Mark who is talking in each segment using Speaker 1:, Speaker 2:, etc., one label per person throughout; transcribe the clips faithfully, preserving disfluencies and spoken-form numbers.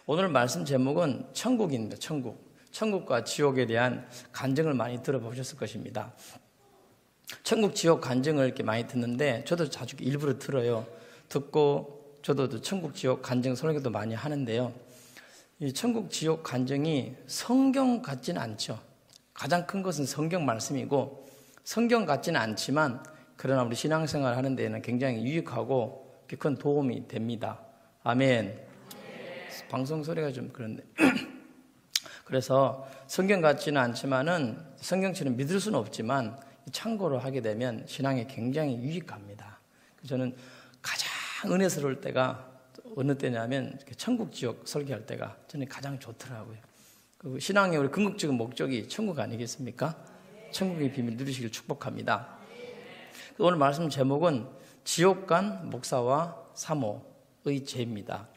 Speaker 1: 오늘 말씀 제목은 천국입니다. 천국. 천국과 지옥에 대한 간증을 많이 들어보셨을 것입니다. 천국, 지옥 간증을 이렇게 많이 듣는데 저도 자주 일부러 들어요. 듣고 저도 천국, 지옥 간증 설교도 많이 하는데요. 이 천국, 지옥 간증이 성경 같지는 않죠. 가장 큰 것은 성경 말씀이고 성경 같지는 않지만 그러나 우리 신앙생활 하는 데에는 굉장히 유익하고 큰 도움이 됩니다. 아멘. 방송 소리가 좀 그런데 그래서 성경 같지는 않지만은 성경처럼 믿을 수는 없지만 참고로 하게 되면 신앙에 굉장히 유익합니다. 저는 가장 은혜스러울 때가 어느 때냐면 천국 지옥 설교할 때가 저는 가장 좋더라고요. 그 신앙의 우리 궁극적인 목적이 천국 아니겠습니까? 천국의 비밀 누리시길 축복합니다. 오늘 말씀 제목은 지옥 간 목사와 사모의 죄입니다.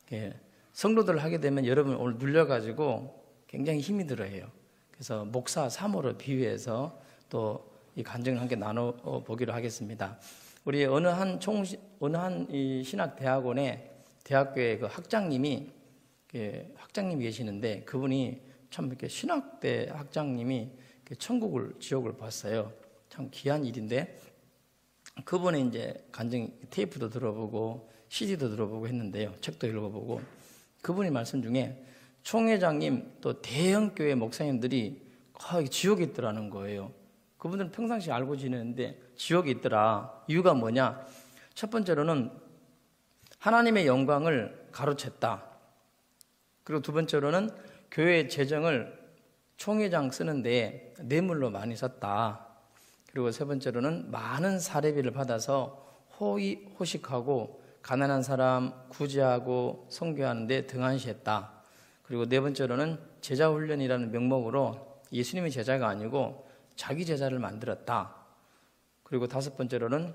Speaker 1: 성도들 하게 되면 여러분 오늘 눌려가지고 굉장히 힘이 들어요. 그래서 목사, 사모를 비유해서 또 이 간증을 함께 나눠보기로 하겠습니다. 우리 어느 한 총, 어느 한 이 신학대학원에 대학교의 그 학장님이, 학장님이 계시는데 그분이 참 이렇게 신학대 학장님이 천국을, 지옥을 봤어요. 참 귀한 일인데 그분이 이제 간증 테이프도 들어보고 씨디도 들어보고 했는데요. 책도 읽어보고 그분이 말씀 중에 총회장님 또 대형교회 목사님들이 아, 지옥에 있더라는 거예요. 그분들은 평상시에 알고 지내는데 지옥에 있더라. 이유가 뭐냐? 첫 번째로는 하나님의 영광을 가로챘다. 그리고 두 번째로는 교회 재정을 총회장 쓰는데 뇌물로 많이 썼다. 그리고 세 번째로는 많은 사례비를 받아서 호의, 호식하고 가난한 사람 구제하고 선교하는 데 등한시했다. 그리고 네 번째로는 제자훈련이라는 명목으로 예수님의 제자가 아니고 자기 제자를 만들었다. 그리고 다섯 번째로는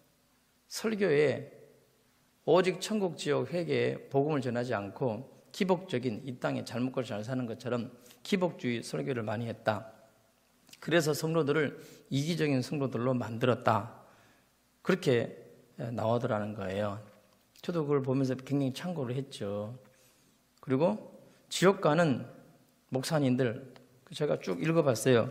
Speaker 1: 설교에 오직 천국 지옥 회개에 복음을 전하지 않고 기복적인 이 땅에 잘 먹고 잘 사는 것처럼 기복주의 설교를 많이 했다. 그래서 성도들을 이기적인 성도들로 만들었다. 그렇게 나오더라는 거예요. 저도 그걸 보면서 굉장히 참고를 했죠. 그리고 지옥 가는 목사님들 제가 쭉 읽어봤어요.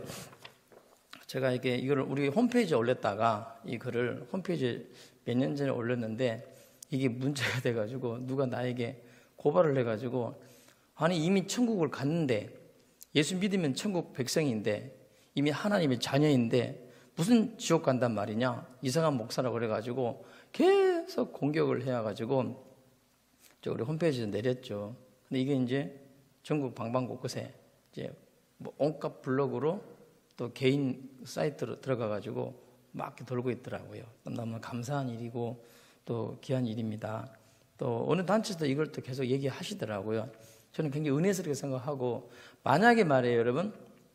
Speaker 1: 제가 이게 이거를 우리 홈페이지에 올렸다가 이 글을 홈페이지에 몇 년 전에 올렸는데 이게 문제가 돼가지고 누가 나에게 고발을 해가지고 아니 이미 천국을 갔는데 예수 믿으면 천국 백성인데 이미 하나님의 자녀인데 무슨 지옥 간단 말이냐 이상한 목사라고 그래가지고 계속 공격을 해가지고 저 우리 홈페이지에 내렸죠. 근데 이게 이제 전국 방방곳곳에 이제 뭐 온갖 블로그로 또 개인 사이트로 들어가가지고 막 이렇게 돌고 있더라고요. 너무 감사한 일이고 또 귀한 일입니다. 또 어느 단체에서 이걸 또 계속 얘기하시더라고요. 저는 굉장히 은혜스럽게 생각하고 만약에 말이에요, 여러분.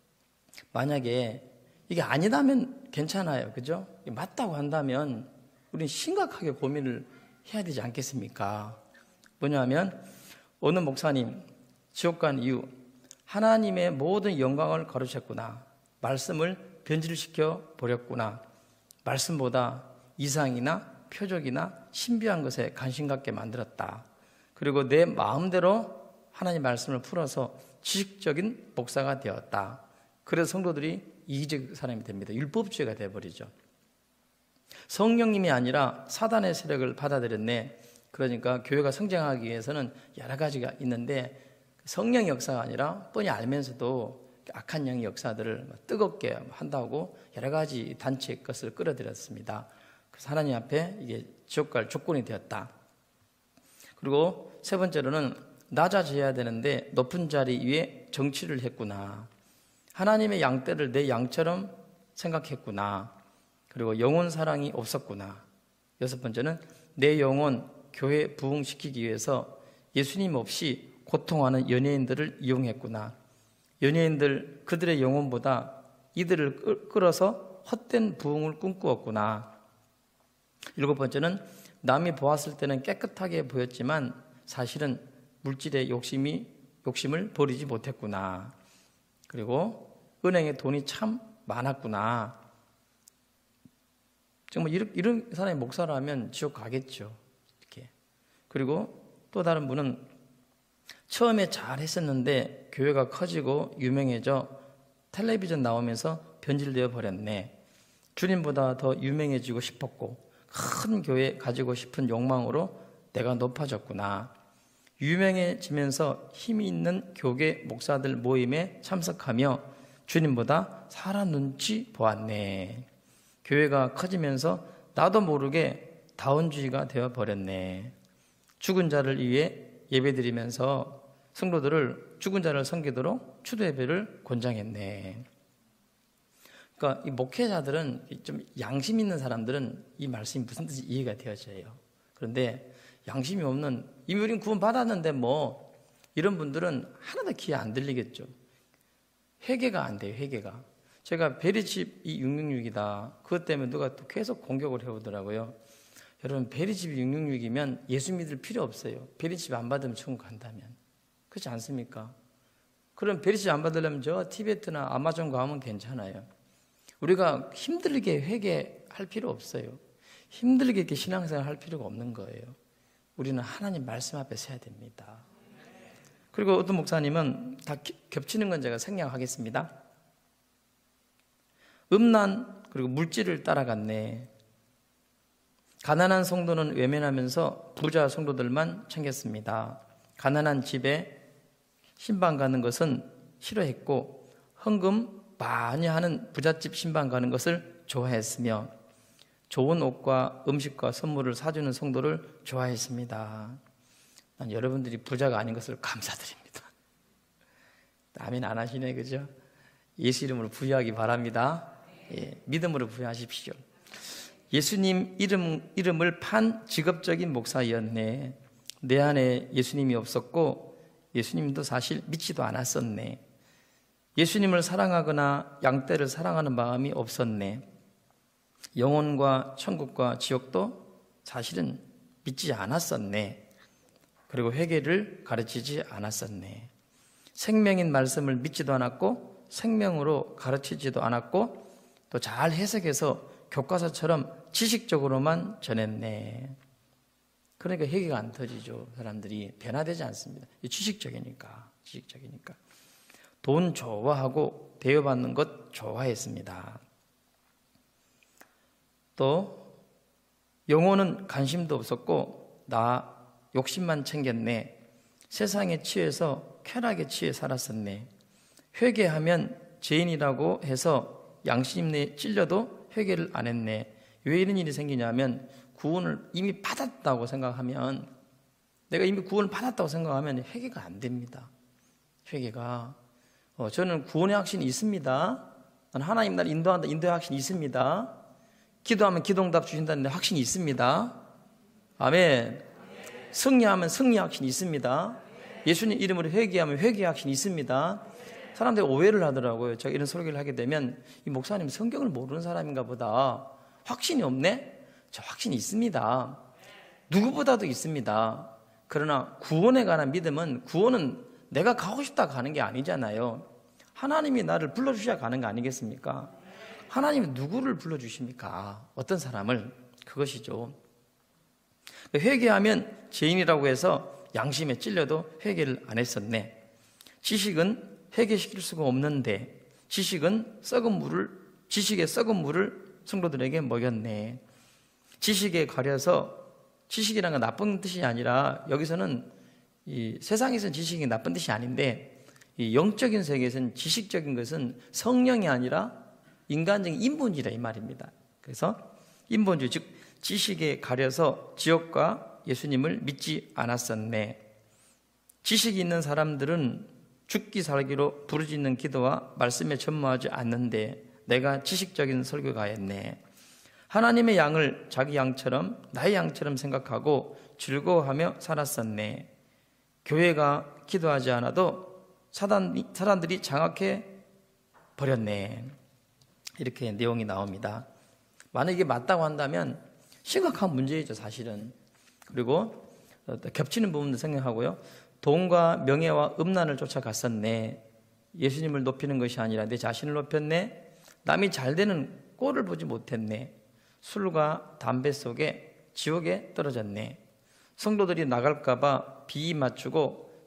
Speaker 1: 만약에 이게 아니다면 괜찮아요, 그죠? 맞다고 한다면 우리는 심각하게 고민을 해야 되지 않겠습니까? 뭐냐면 어느 목사님 지옥 간 이유 하나님의 모든 영광을 가로챘구나. 말씀을 변질시켜 버렸구나. 말씀보다 이상이나 표적이나 신비한 것에 관심 갖게 만들었다. 그리고 내 마음대로 하나님 말씀을 풀어서 지식적인 목사가 되었다. 그래서 성도들이 이기적 사람이 됩니다. 율법주의가 되어버리죠. 성령님이 아니라 사단의 세력을 받아들였네. 그러니까 교회가 성장하기 위해서는 여러 가지가 있는데 성령의 역사가 아니라 뻔히 알면서도 악한 영의 역사들을 뜨겁게 한다고 여러 가지 단체의 것을 끌어들였습니다. 그래서 하나님 앞에 이게 지옥 갈 조건이 되었다. 그리고 세 번째로는 낮아져야 되는데 높은 자리 위에 정치를 했구나. 하나님의 양떼를 내 양처럼 생각했구나. 그리고 영혼 사랑이 없었구나. 여섯 번째는 내 영혼 교회 부흥시키기 위해서 예수님 없이 고통하는 연예인들을 이용했구나. 연예인들 그들의 영혼보다 이들을 끌어서 헛된 부흥을 꿈꾸었구나. 일곱 번째는 남이 보았을 때는 깨끗하게 보였지만 사실은 물질의 욕심이, 욕심을 버리지 못했구나. 그리고 은행에 돈이 참 많았구나. 정말 이런, 이런 사람이 목사라면 지옥 가겠죠. 이렇게. 그리고 또 다른 분은 처음에 잘 했었는데 교회가 커지고 유명해져 텔레비전 나오면서 변질되어 버렸네. 주님보다 더 유명해지고 싶었고 큰 교회 가지고 싶은 욕망으로 내가 높아졌구나. 유명해지면서 힘이 있는 교계 목사들 모임에 참석하며 주님보다 사람 눈치 보았네. 교회가 커지면서 나도 모르게 다운주의가 되어버렸네. 죽은 자를 위해 예배드리면서 성도들을 죽은 자를 섬기도록 추도예배를 권장했네. 그러니까 이 목회자들은 좀 양심 있는 사람들은 이 말씀이 무슨 뜻인지 이해가 되어져요. 그런데 양심이 없는, 이미 우린 구원 받았는데 뭐 이런 분들은 하나도 귀에 안 들리겠죠. 회개가 안 돼요. 회개가. 제가 베리칩 이 육육육이다 그것 때문에 누가 또 계속 공격을 해오더라고요. 여러분, 베리칩이 육육육이면 예수 믿을 필요 없어요. 베리칩 안 받으면 천국 간다면. 그렇지 않습니까? 그럼 베리칩 안 받으려면 저 티베트나 아마존 가면 괜찮아요. 우리가 힘들게 회개할 필요 없어요. 힘들게 이렇게 신앙생활 할 필요가 없는 거예요. 우리는 하나님 말씀 앞에 서야 됩니다. 그리고 어떤 목사님은 다 겹치는 건 제가 생략하겠습니다. 음란 그리고 물질을 따라갔네. 가난한 성도는 외면하면서 부자 성도들만 챙겼습니다. 가난한 집에 신방 가는 것은 싫어했고 헌금 많이 하는 부잣집 신방 가는 것을 좋아했으며 좋은 옷과 음식과 선물을 사주는 성도를 좋아했습니다. 난 여러분들이 부자가 아닌 것을 감사드립니다. 아멘 안 하시네, 그죠? 예수 이름으로 부유하기 바랍니다. 예, 믿음으로 부유하십시오. 예수님 이름, 이름을 판 직업적인 목사였네. 내 안에 예수님이 없었고 예수님도 사실 믿지도 않았었네. 예수님을 사랑하거나 양떼를 사랑하는 마음이 없었네. 영혼과 천국과 지옥도 사실은 믿지 않았었네. 그리고 회개를 가르치지 않았었네. 생명인 말씀을 믿지도 않았고 생명으로 가르치지도 않았고 또 잘 해석해서 교과서처럼 지식적으로만 전했네. 그러니까 회개가 안 터지죠. 사람들이 변화되지 않습니다. 지식적이니까 지식적이니까 돈 좋아하고 대우받는 것 좋아했습니다. 또 영혼은 관심도 없었고 나 욕심만 챙겼네. 세상에 취해서 쾌락에 취해 살았었네. 회개하면 죄인이라고 해서 양심에 찔려도 회개를 안 했네. 왜 이런 일이 생기냐면 구원을 이미 받았다고 생각하면, 내가 이미 구원을 받았다고 생각하면 회개가 안 됩니다. 회개가 어, 저는 구원의 확신이 있습니다. 하나님 나를 인도한다, 인도의 확신이 있습니다. 기도하면 기도응답 주신다는 확신이 있습니다. 아멘. 승리하면 승리 확신이 있습니다. 예수님 이름으로 회개하면 회개 확신이 있습니다. 사람들이 오해를 하더라고요. 제가 이런 설교를 하게 되면 이 목사님 성경을 모르는 사람인가 보다. 확신이 없네? 저 확신이 있습니다. 누구보다도 있습니다. 그러나 구원에 관한 믿음은, 구원은 내가 가고 싶다 가는 게 아니잖아요. 하나님이 나를 불러주셔야 가는 거 아니겠습니까? 하나님이 누구를 불러주십니까? 어떤 사람을? 그것이죠. 회개하면 죄인이라고 해서 양심에 찔려도 회개를 안 했었네. 지식은 회개시킬 수가 없는데 지식은 썩은 물을, 지식의 썩은 물을 성도들에게 먹였네. 지식에 가려서, 지식이라는 건 나쁜 뜻이 아니라 여기서는 이 세상에서는 지식이 나쁜 뜻이 아닌데 이 영적인 세계에서는 지식적인 것은 성령이 아니라 인간적인 인본주의다 이 말입니다. 그래서 인본주의, 즉 지식에 가려서 지옥과 예수님을 믿지 않았었네. 지식이 있는 사람들은 죽기 살기로 부르짖는 기도와 말씀에 전무하지 않는데 내가 지식적인 설교가였네. 하나님의 양을 자기 양처럼, 나의 양처럼 생각하고 즐거워하며 살았었네. 교회가 기도하지 않아도 사단, 사람들이 장악해 버렸네. 이렇게 내용이 나옵니다. 만약 이게 맞다고 한다면 심각한 문제이죠, 사실은. 그리고 겹치는 부분도 생각하고요. 돈과 명예와 음란을 쫓아갔었네. 예수님을 높이는 것이 아니라 내 자신을 높였네. 남이 잘 되는 꼴을 보지 못했네. 술과 담배 속에 지옥에 떨어졌네. 성도들이 나갈까 봐 비위 맞추고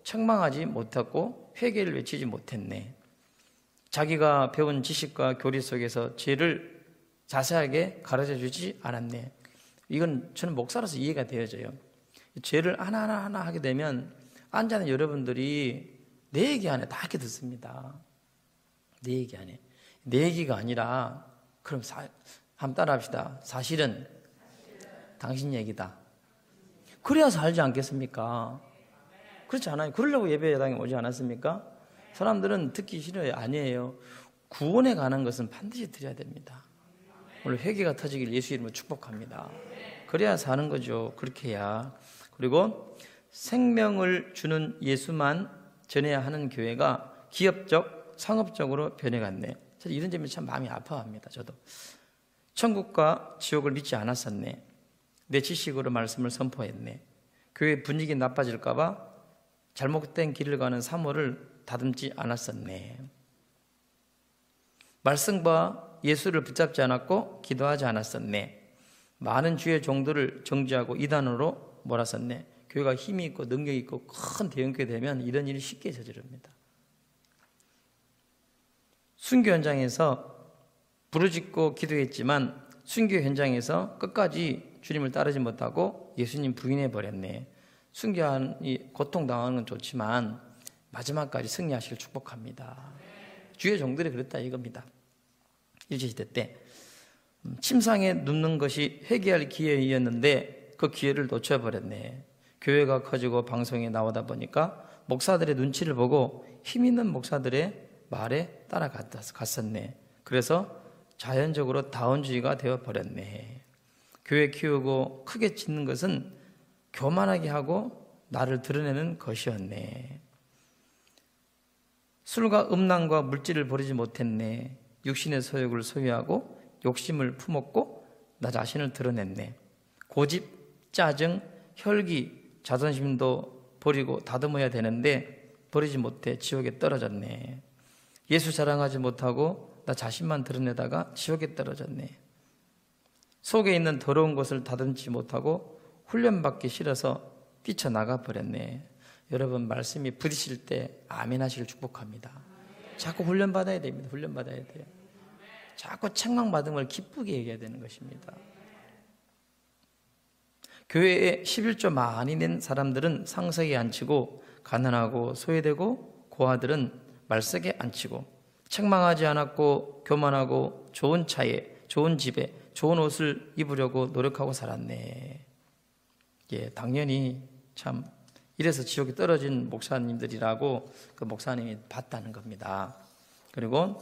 Speaker 1: 책망하지 못했고 회개를 외치지 못했네. 자기가 배운 지식과 교리 속에서 죄를 자세하게 가르쳐 주지 않았네. 이건 저는 목사로서 이해가 되어져요. 죄를 하나하나 하나 하게 되면 앉아있는 여러분들이 내 얘기 안에 다 이렇게 듣습니다. 내 얘기 안에. 내 얘기가 아니라 그럼 사, 한번 따라 합시다. 사실은 당신 얘기다. 그래야 살지 않겠습니까? 그렇지 않아요? 그러려고 예배당에 오지 않았습니까? 사람들은 듣기 싫어요. 아니에요. 구원에 관한 것은 반드시 드려야 됩니다. 오늘 회개가 터지길 예수 이름으로 축복합니다. 그래야 사는 거죠. 그렇게 해야. 그리고 생명을 주는 예수만 전해야 하는 교회가 기업적, 상업적으로 변해갔네. 저는 이런 점에 참 마음이 아파합니다. 저도. 천국과 지옥을 믿지 않았었네. 내 지식으로 말씀을 선포했네. 교회 분위기 나빠질까 봐 잘못된 길을 가는 사모를 다듬지 않았었네. 말씀과 예수를 붙잡지 않았고 기도하지 않았었네. 많은 주의 종들을 정죄하고 이단으로 몰았었네. 교회가 힘이 있고 능력이 있고 큰 대형교회 되면 이런 일이 쉽게 저지릅니다. 순교 현장에서 부르짖고 기도했지만 순교 현장에서 끝까지 주님을 따르지 못하고 예수님 부인해 버렸네. 순교하니 고통당하는 건 좋지만 마지막까지 승리하시길 축복합니다. 주의 종들이 그랬다 이겁니다. 일제시대 때 침상에 눕는 것이 회개할 기회였는데 그 기회를 놓쳐버렸네. 교회가 커지고 방송에 나오다 보니까 목사들의 눈치를 보고 힘 있는 목사들의 말에 따라갔었네. 그래서 자연적으로 다원주의가 되어버렸네. 교회 키우고 크게 짓는 것은 교만하게 하고 나를 드러내는 것이었네. 술과 음란과 물질을 버리지 못했네. 육신의 소욕을 소유하고 욕심을 품었고 나 자신을 드러냈네. 고집, 짜증, 혈기, 자존심도 버리고 다듬어야 되는데 버리지 못해 지옥에 떨어졌네. 예수 자랑하지 못하고 나 자신만 드러내다가 지옥에 떨어졌네. 속에 있는 더러운 것을 다듬지 못하고 훈련받기 싫어서 뛰쳐나가 버렸네. 여러분 말씀이 부딪힐 때 아멘 하시길 축복합니다. 자꾸 훈련받아야 됩니다. 훈련받아야 돼요. 자꾸 책망받은 걸 기쁘게 얘기해야 되는 것입니다. 교회에 십일조 많이 낸 사람들은 상석에 앉히고 가난하고 소외되고 고아들은 말석에 앉히고 책망하지 않았고 교만하고 좋은 차에 좋은 집에 좋은 옷을 입으려고 노력하고 살았네. 예, 당연히 참 이래서 지옥에 떨어진 목사님들이라고 그 목사님이 봤다는 겁니다. 그리고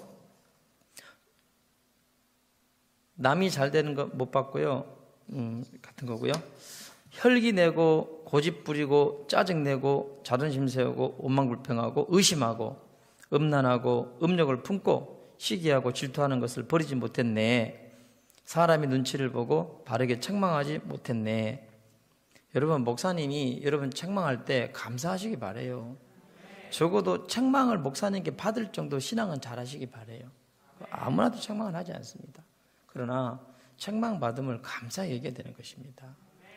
Speaker 1: 남이 잘 되는 거 못 봤고요. 음, 같은 거고요. 혈기 내고 고집 부리고 짜증 내고 자존심 세우고 원망불평하고 의심하고 음란하고 음욕을 품고 시기하고 질투하는 것을 버리지 못했네. 사람의 눈치를 보고 바르게 책망하지 못했네. 여러분 목사님이 여러분 책망할 때 감사하시기 바래요. 적어도 책망을 목사님께 받을 정도 신앙은 잘하시기 바래요. 아무나도 책망을 하지 않습니다. 그러나 책망 받음을 감사히 얘기해야 되는 것입니다.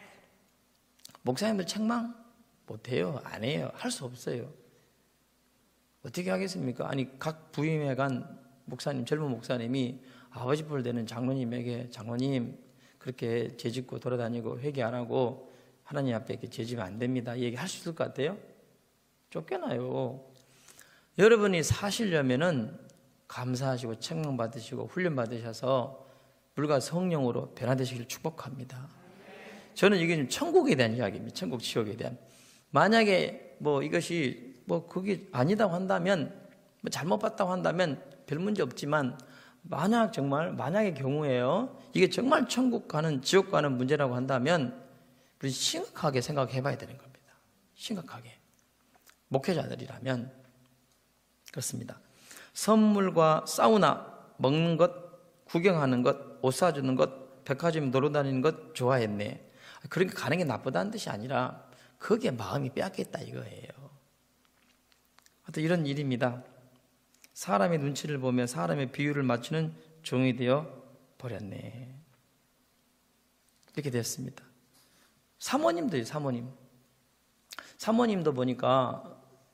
Speaker 1: 목사님들 책망 못해요. 안 해요. 할 수 없어요. 어떻게 하겠습니까? 아니 각 부임에 간 목사님, 젊은 목사님이 아버지 뻘 되는 장로님에게 장로님 그렇게 죄짓고 돌아다니고 회개 안 하고 하나님 앞에 이렇게 죄지면 안 됩니다. 얘기할 수 있을 것 같아요? 쫓겨나요. 여러분이 사시려면은 감사하시고 책망 받으시고 훈련 받으셔서 물과 성령으로 변화되시기를 축복합니다. 저는 이게 천국에 대한 이야기입니다. 천국 지옥에 대한. 만약에 뭐 이것이 뭐 그게 아니다고 한다면 뭐 잘못 봤다고 한다면 별 문제 없지만 만약 정말 만약의 경우에요. 이게 정말 천국 가는 지옥 가는 문제라고 한다면 우리 심각하게 생각해 봐야 되는 겁니다. 심각하게. 목회자들이라면 그렇습니다. 선물과 사우나, 먹는 것, 구경하는 것, 옷 사주는 것, 백화점 놀러 다니는 것 좋아했네. 그러니까 가는 게 나쁘다는 뜻이 아니라 거기에 마음이 빼앗겼다 이거예요. 하여튼 이런 일입니다. 사람의 눈치를 보며 사람의 비율을 맞추는 종이 되어 버렸네. 이렇게 됐습니다. 사모님도요, 사모님. 사모님도 보니까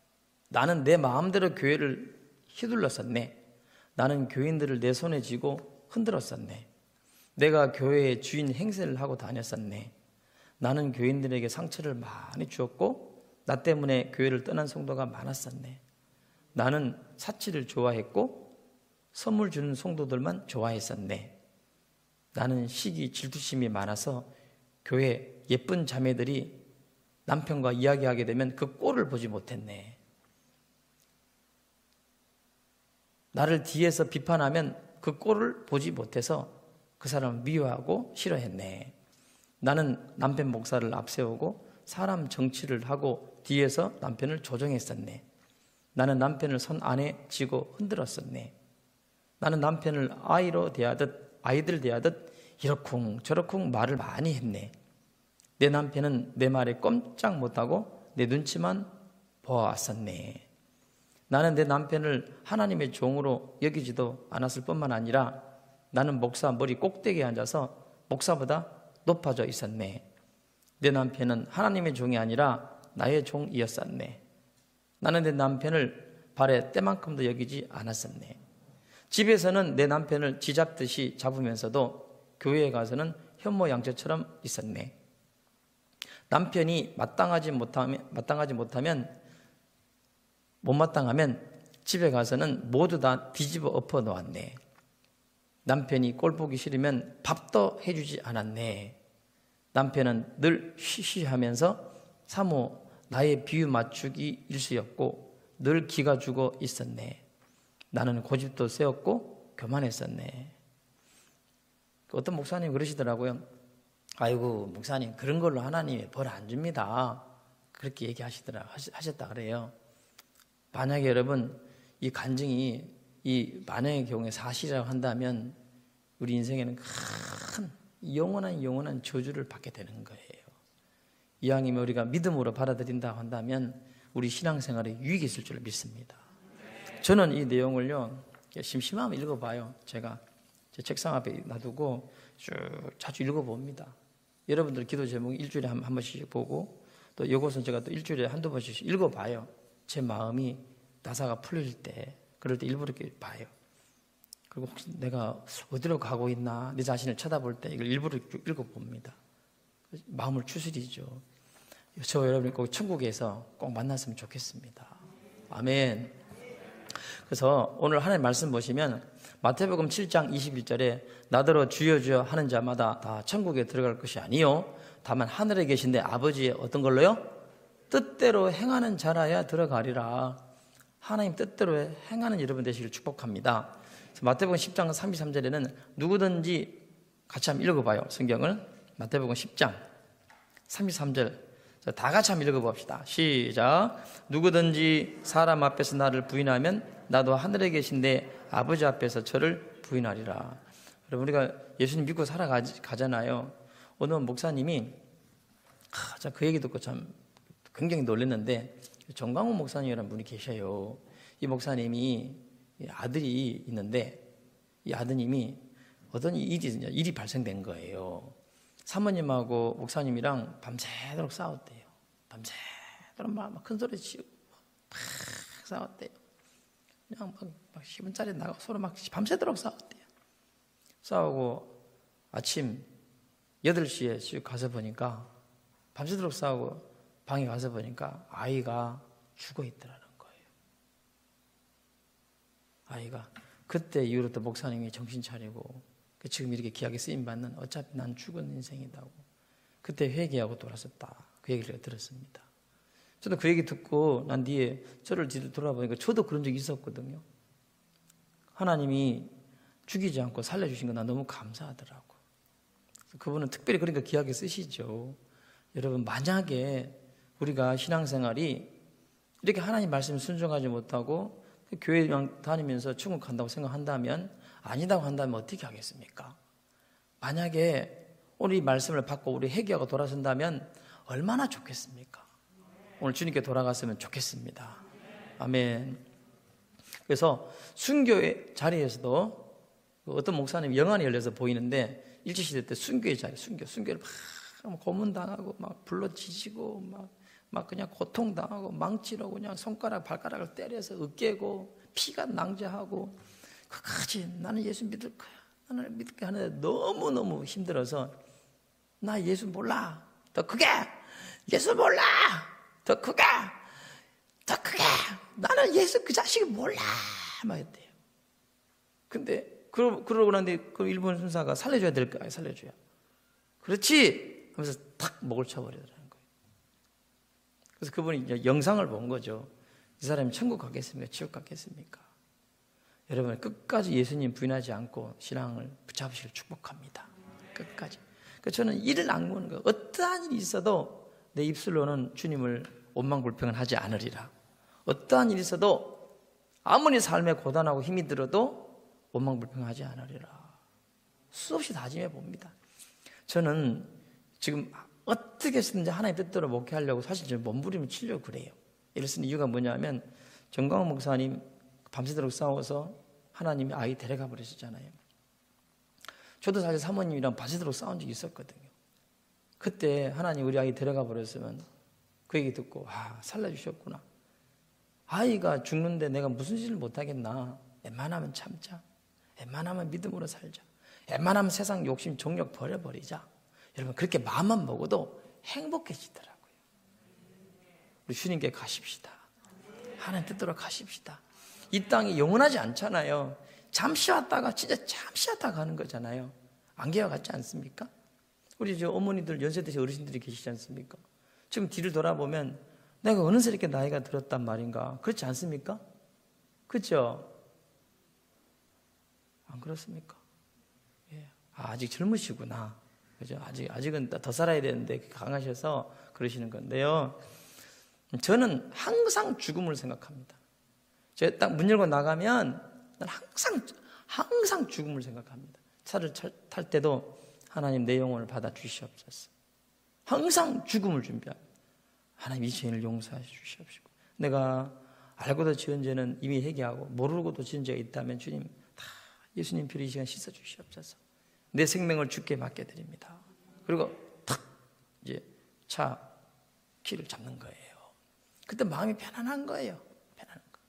Speaker 1: 나는 내 마음대로 교회를 휘둘렀었네. 나는 교인들을 내 손에 쥐고 흔들었었네. 내가 교회의 주인 행세를 하고 다녔었네. 나는 교인들에게 상처를 많이 주었고 나 때문에 교회를 떠난 성도가 많았었네. 나는 사치를 좋아했고 선물 주는 성도들만 좋아했었네. 나는 시기 질투심이 많아서 교회 예쁜 자매들이 남편과 이야기하게 되면 그 꼴을 보지 못했네. 나를 뒤에서 비판하면 그 꼴을 보지 못해서 그 사람을 미워하고 싫어했네. 나는 남편 목사를 앞세우고 사람 정치를 하고 뒤에서 남편을 조정했었네. 나는 남편을 손 안에 쥐고 흔들었었네. 나는 남편을 아이로 대하듯 아이들 대하듯 이러쿵 저러쿵 말을 많이 했네. 내 남편은 내 말에 꼼짝 못하고 내 눈치만 보아왔었네. 나는 내 남편을 하나님의 종으로 여기지도 않았을 뿐만 아니라 나는 목사 머리 꼭대기에 앉아서 목사보다 높아져 있었네. 내 남편은 하나님의 종이 아니라 나의 종이었었네. 나는 내 남편을 발에 때만큼도 여기지 않았었네. 집에서는 내 남편을 쥐잡듯이 잡으면서도 교회에 가서는 현모양처처럼 있었네. 남편이 마땅하지 못하면, 마땅하지 못하면 못마땅하면 집에 가서는 모두 다 뒤집어 엎어 놓았네. 남편이 꼴 보기 싫으면 밥도 해주지 않았네. 남편은 늘 쉬쉬하면서 사모 나의 비유 맞추기 일수였고 늘 기가 죽어 있었네. 나는 고집도 세웠고 교만했었네. 어떤 목사님 그러시더라고요. 아이고 목사님 그런 걸로 하나님이 벌 안 줍니다. 그렇게 얘기하시더라 하셨다 그래요. 만약에 여러분 이 간증이 이 만약의 경우에 사실이라고 한다면 우리 인생에는 큰 영원한 영원한 저주를 받게 되는 거예요. 이왕이면 우리가 믿음으로 받아들인다고 한다면 우리 신앙생활에 유익이 있을 줄 믿습니다. 저는 이 내용을요 심심하면 읽어봐요. 제가 제 책상 앞에 놔두고 쭉 자주 읽어봅니다. 여러분들 기도 제목 일주일에 한, 한 번씩 보고 또 이것은 제가 또 일주일에 한두 번씩 읽어봐요. 제 마음이 나사가 풀릴 때 그럴 때 일부러 이렇게 봐요. 그리고 혹시 내가 어디로 가고 있나 내 자신을 쳐다볼 때 이걸 일부러 읽어봅니다. 마음을 추스리죠. 저 여러분이 꼭 천국에서 꼭 만났으면 좋겠습니다. 아멘. 그래서 오늘 하나님 말씀 보시면 마태복음 칠 장 이십일 절에 나더러 주여 주여 하는 자마다 다 천국에 들어갈 것이 아니요 다만 하늘에 계신 내 아버지의 어떤 걸로요? 뜻대로 행하는 자라야 들어가리라. 하나님 뜻대로 행하는 여러분 되시길 축복합니다. 마태복음 십 장 삼십삼 절에는 누구든지 같이 한번 읽어봐요. 성경을 마태복음 십 장 삼십삼 절 다 같이 한번 읽어봅시다. 시작. 누구든지 사람 앞에서 나를 부인하면 나도 하늘에 계신 내 아버지 앞에서 저를 부인하리라. 여러분 우리가 예수님 믿고 살아가잖아요. 어느 목사님이 아, 그 얘기 듣고 참 굉장히 놀랐는데 정광훈 목사님이라는 분이 계셔요. 이 목사님이 아들이 있는데 이 아드님이 어떤 일이, 일이 발생된 거예요. 사모님하고 목사님이랑 밤새도록 싸웠대요. 밤새도록 막 큰 소리 치고 막 싸웠대요. 그냥 막, 막 십 분짜리 나가고 서로 막 밤새도록 싸웠대요. 싸우고 아침 여덟 시에 쭉 가서 보니까 밤새도록 싸우고 방에 가서 보니까 아이가 죽어 있더라는 거예요. 아이가 그때 이후로 또 목사님이 정신 차리고 지금 이렇게 귀하게 쓰임받는 어차피 난 죽은 인생이다고 그때 회개하고 돌아섰다. 그 얘기를 들었습니다. 저도 그 얘기 듣고 난 뒤에 저를 돌아보니까 저도 그런 적이 있었거든요. 하나님이 죽이지 않고 살려주신 거 난 너무 감사하더라고. 그분은 특별히 그러니까 귀하게 쓰시죠. 여러분 만약에 우리가 신앙생활이 이렇게 하나님 말씀을 순종하지 못하고 교회 다니면서 천국 간다고 생각한다면 아니다고 한다면 어떻게 하겠습니까? 만약에 오늘 이 말씀을 받고 우리 회개하고 돌아선다면 얼마나 좋겠습니까? 오늘 주님께 돌아갔으면 좋겠습니다. 아멘. 그래서 순교의 자리에서도 어떤 목사님 영안이 열려서 보이는데 일제시대 때 순교의 자리, 순교, 순교를 막 고문당하고 막 불러지지고 막 막 그냥 고통당하고 망치로 그냥 손가락 발가락을 때려서 으깨고 피가 낭자하고 그까지 나는 예수 믿을 거야, 나는 믿을 거야 하는데 너무너무 힘들어서 나 예수 몰라, 더 크게 예수 몰라, 더 크게 더 크게 나는 예수 그 자식을 몰라 막 했대요. 근데 그러, 그러고 났는데 그 일본 순사가 살려줘야 될 거야. 살려줘야. 그렇지 하면서 탁 목을 쳐버리더라는 거예요. 그래서 그분이 이제 영상을 본 거죠. 이 사람이 천국 가겠습니까? 지옥 가겠습니까? 여러분 끝까지 예수님 부인하지 않고 신앙을 붙잡으시길 축복합니다. 끝까지. 그러니까 저는 이를 악무하는 거예요. 어떠한 일이 있어도 내 입술로는 주님을 원망불평은 하지 않으리라. 어떠한 일이 있어도 아무리 삶에 고단하고 힘이 들어도 원망불평하지 않으리라. 수없이 다짐해 봅니다. 저는 지금 어떻게 해서든지 하나님 뜻대로 목회하려고 사실 저는 몸부림을 치려고 그래요. 이를 쓴 이유가 뭐냐면 정광훈 목사님 밤새도록 싸워서 하나님이 아이 데려가 버리셨잖아요. 저도 사실 사모님이랑 밤새도록 싸운 적이 있었거든요. 그때 하나님 우리 아이 데려가 버렸으면 그 얘기 듣고 아 살려주셨구나. 아이가 죽는데 내가 무슨 짓을 못하겠나. 웬만하면 참자. 웬만하면 믿음으로 살자. 웬만하면 세상 욕심 정욕 버려버리자. 여러분 그렇게 마음만 먹어도 행복해지더라고요. 우리 주님께 가십시다. 하나님 뜻대로 가십시다. 이 땅이 영원하지 않잖아요. 잠시 왔다가 진짜 잠시 왔다가 가는 거잖아요. 안개와 같지 않습니까? 우리 저 어머니들 연세 드신 어르신들이 계시지 않습니까? 지금 뒤를 돌아보면 내가 어느새 이렇게 나이가 들었단 말인가. 그렇지 않습니까? 그렇죠? 안 그렇습니까? 예. 아, 아직 젊으시구나. 그죠? 아직, 아직은 더 살아야 되는데 강하셔서 그러시는 건데요. 저는 항상 죽음을 생각합니다. 제가 딱 문 열고 나가면 난 항상, 항상 죽음을 생각합니다. 차를 탈 때도 하나님 내 영혼을 받아 주시옵소서. 항상 죽음을 준비합니다. 하나님 이 죄인을 용서해 주시옵시고 내가 알고도 지은 죄는 이미 회개하고 모르고도 지은 죄가 있다면 주님 다 예수님 피로 이 시간 씻어 주시옵소서. 내 생명을 주께 맡겨드립니다. 그리고 탁 이제 차 키를 잡는 거예요. 그때 마음이 편안한 거예요. 편안한 거.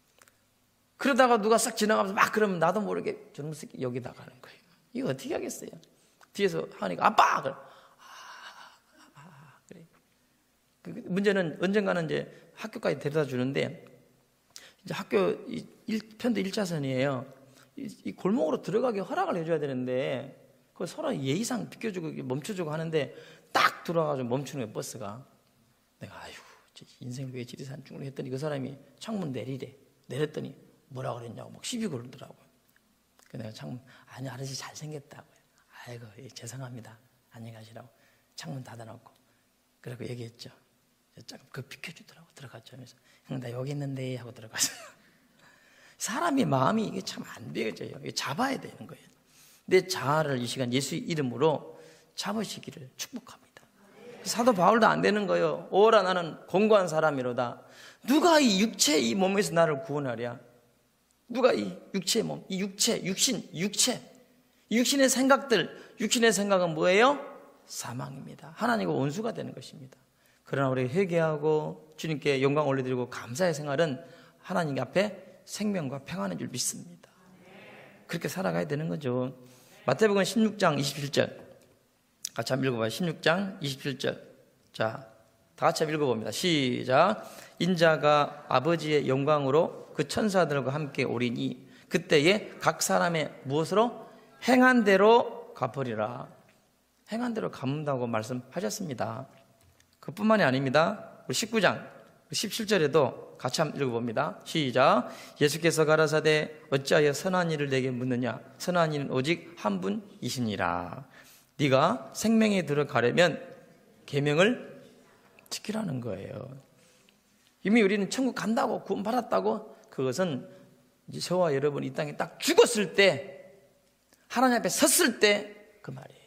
Speaker 1: 그러다가 누가 싹 지나가면서 막 그러면 나도 모르게 저놈 새끼 여기다 가는 거예요. 이거 어떻게 하겠어요? 뒤에서 하니까 아빠! 그래. 아, 아, 그래. 문제는 언젠가는 이제 학교까지 데려다 주는데 이제 학교 편도 일 차선이에요. 이, 이 골목으로 들어가게 허락을 해줘야 되는데 그 서로 예의상 비켜주고 멈춰주고 하는데 딱 들어와가지고 멈추는 거예요. 버스가. 내가 아이고 인생을 왜 지리산 중으로 했더니 그 사람이 창문 내리래. 내렸더니 뭐라 그랬냐고 막 시비 걸더라고요. 그래서 내가 창문 아니 아저씨 잘생겼다고요. 아이고 예, 죄송합니다. 안녕히 가시라고 창문 닫아놓고 그러고 얘기했죠. 그 비켜주더라고. 들어갔죠. 하면서 형 나 여기 있는데 하고 들어갔어요. 사람의 마음이 이게 참 안 되어져요. 이게 잡아야 되는 거예요. 내 자아를 이 시간 예수 이름으로 잡으시기를 축복합니다. 사도 바울도 안 되는 거예요. 오라 나는 공고한 사람이로다. 누가 이 육체 이 몸에서 나를 구원하랴? 누가 이 육체의 몸, 이 육체, 육신, 육체, 육신의 생각들, 육신의 생각은 뭐예요? 사망입니다. 하나님과 원수가 되는 것입니다. 그러나 우리 회개하고 주님께 영광 올려드리고 감사의 생활은 하나님 앞에 생명과 평안인 줄 믿습니다. 그렇게 살아가야 되는 거죠. 마태복음 십육 장 이십칠 절 같이 한번 읽어봐요. 십육 장 이십칠 절. 자, 다 같이 한번 읽어봅니다. 시작. 인자가 아버지의 영광으로 그 천사들과 함께 오리니 그때에 각 사람의 무엇으로? 행한 대로 갚으리라. 행한 대로 갚는다고 말씀하셨습니다. 그뿐만이 아닙니다. 우리 십구 장 십칠 절에도 같이 한번 읽어봅니다. 시작. 예수께서 가라사대 어찌하여 선한 일을 내게 묻느냐? 선한 일은 오직 한 분이시니라. 네가 생명에 들어가려면 계명을 지키라는 거예요. 이미 우리는 천국 간다고 구원받았다고 그것은 이제 저와 여러분 이 땅에 딱 죽었을 때 하나님 앞에 섰을 때 그 말이에요.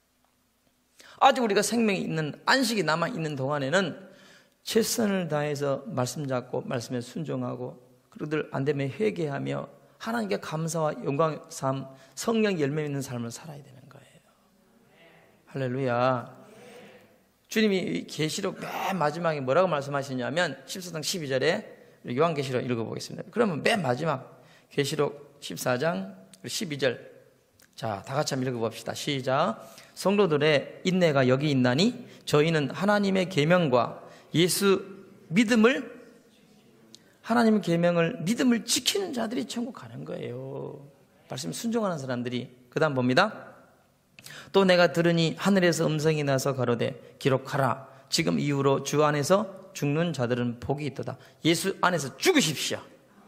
Speaker 1: 아직 우리가 생명이 있는 안식이 남아있는 동안에는 최선을 다해서 말씀 잡고 말씀에 순종하고 그러들 안 되면 회개하며 하나님께 감사와 영광의 삶, 성령 열매 있는 삶을 살아야 되는 거예요. 할렐루야. 주님이 계시록 맨 마지막에 뭐라고 말씀하시냐면 십사 장 십이 절에 요한계시록 읽어보겠습니다. 그러면 맨 마지막 계시록 십사 장 십이 절, 자, 다 같이 한번 읽어봅시다. 시작. 성도들의 인내가 여기 있나니 저희는 하나님의 계명과 예수 믿음을 하나님의 계명을 믿음을 지키는 자들이 천국 가는 거예요. 말씀 순종하는 사람들이. 그 다음 봅니다. 또 내가 들으니 하늘에서 음성이 나서 가로되 기록하라. 지금 이후로 주 안에서 죽는 자들은 복이 있도다. 예수 안에서 죽으십시오.